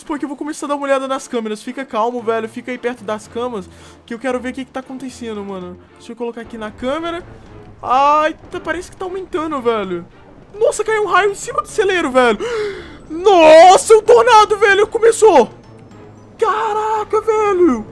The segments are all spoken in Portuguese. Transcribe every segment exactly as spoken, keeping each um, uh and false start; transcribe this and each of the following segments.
Spock, eu vou começar a dar uma olhada nas câmeras. Fica calmo, velho. Fica aí perto das camas, que eu quero ver o que que tá acontecendo, mano. Deixa eu colocar aqui na câmera. Ai, tá, parece que tá aumentando, velho. Nossa, caiu um raio em cima do celeiro, velho. Nossa, o tornado, velho, começou. Caraca, velho.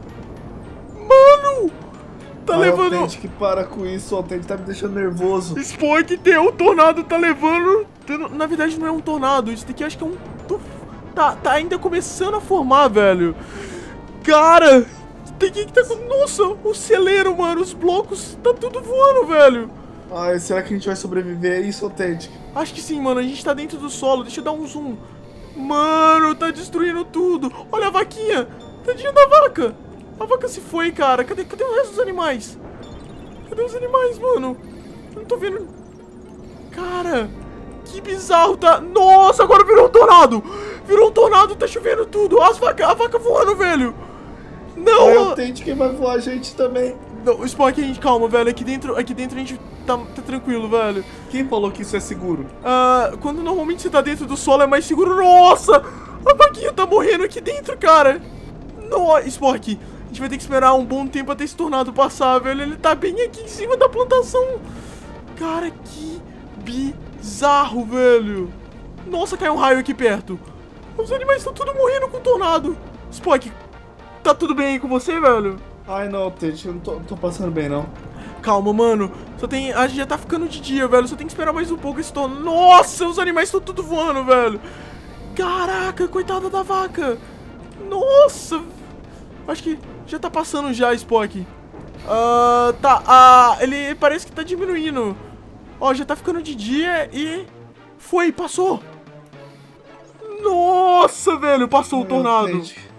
Mano, tá Ai, levando... Authentic, que para com isso, Authentic, tá me deixando nervoso. Spock, tem o tornado, tá levando... Na verdade, não é um tornado. Isso daqui acho que é um... Tá, tá ainda começando a formar, velho. Cara, tem que tá com... Nossa, o celeiro, mano, os blocos, tá tudo voando, velho. Ai, será que a gente vai sobreviver a isso, Authentic? Acho que sim, mano, a gente tá dentro do solo. Deixa eu dar um zoom. Mano, tá destruindo tudo. Olha a vaquinha, tadinha da vaca. A vaca se foi, cara. Cadê, cadê o resto dos animais? Cadê os animais, mano? Eu não tô vendo. Cara, que bizarro, tá? Nossa, agora virou um tornado. Virou um tornado, tá chovendo tudo. As vaca, a vaca voando, velho. Não. Ai, Authentic, quem vai voar a gente também? Não, Spock, a gente, calma, velho. Aqui dentro, aqui dentro a gente tá, tá tranquilo, velho. Quem falou que isso é seguro? Ah, quando normalmente você tá dentro do solo é mais seguro. Nossa, a vaquinha tá morrendo aqui dentro, cara. Nossa, Spock, a gente vai ter que esperar um bom tempo até esse tornado passar, velho. Ele tá bem aqui em cima da plantação. Cara, que bizarro, velho. Nossa, caiu um raio aqui perto. Os animais estão tudo morrendo com o tornado. Spock, tá tudo bem aí com você, velho? Ai, não, Authentic, eu não tô, não tô passando bem, não. Calma, mano. Só tem... A gente já tá ficando de dia, velho. Só tem que esperar mais um pouco esse tornado. Nossa, os animais estão tudo voando, velho. Caraca, coitada da vaca. Nossa. Acho que já tá passando já, Spock. Ah, tá. Ah, ele parece que tá diminuindo. Ó, já tá ficando de dia e... Foi, passou. Nossa, velho, passou o tornado. Authentic.